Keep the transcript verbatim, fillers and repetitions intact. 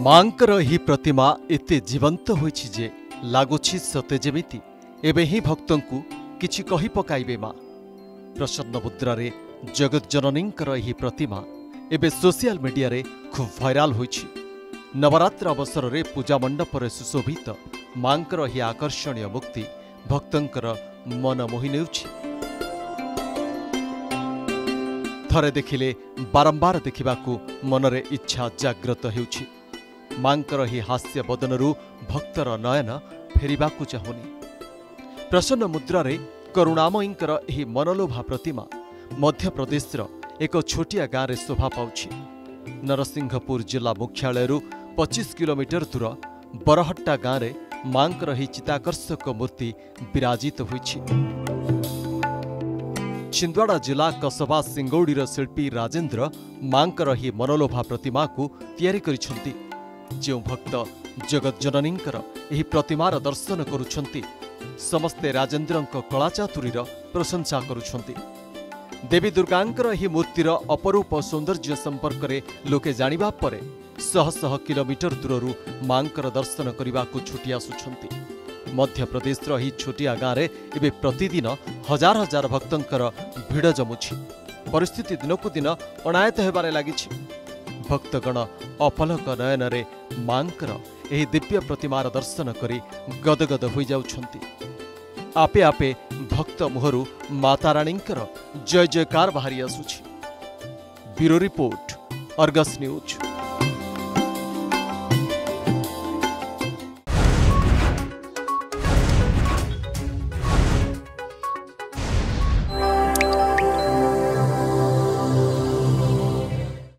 मांकर ही प्रतिमा एते जीवंत होइछि जे लागुछि सते जेमिति एबे ही भक्तंकु किछि कहि पकाइबे मा। प्रसन्न मुद्रारे जगत जननींकर ही प्रतिमा एबे सोशल मीडिया रे खूब भाइराल होइछि। नवरात्र अवसर रे पूजा मंडप रे सुशोभित मांकर ही आकर्षणीय मुक्ति भक्तंकर मन मोहि नेउछि। थरे देखिले बारंबार देखिबाकू मनरे इच्छा जाग्रत हेउछि। मांकर ही हास्य बदनरू भक्तर नयन फेरिबाकू चाहुनी। प्रसन्न मुद्रारे करुणामयींकर एही मनलोभा प्रतिमा मध्य प्रदेशर एक छोटिया गाँव रे शोभा पाउछि। नरसिंहपुर जिला मुख्यालयरू पच्चीस किलोमीटर दूर बरहट्टा गाँव रे मांकर ही चिताकर्षक मूर्ति विराजित होइछि। छिंदवाड़ा जिला कसबा सिंगौड़ीर शिल्पी राजेंद्र मांकर ही मनलोभा प्रतिमा को तैयारी करिछंती। जो भक्त जगत जननींकर एही प्रतिमार दर्शन करुछंती समस्ते राजेंद्रंक कला चातुरीर प्रशंसा करुछंती। देवी दुर्गांकर एही मूर्तिर अपरूप सौंदर्य संपर्क में लोके जानिबा परे शह शह किलोमीटर दूररू मांकर दर्शन करने छुटी आसुछंती। मध्य प्रदेशर एही छोटिया गाँव रे एबे प्रतिदिन हजार हजार भक्तंकर भिड़ जमुछि। परिस्थिति दिनकु दिन अणायत हेबारे लागिछि। भक्तगण अपलक नयन रे मांकर एही दिव्य प्रतिमार दर्शन करी गदगद होई जाउछंती। आपे आपे भक्त मुहरु माताराणींकर जय जयकार बाहरी आसुछि। Bureau report, Argus news.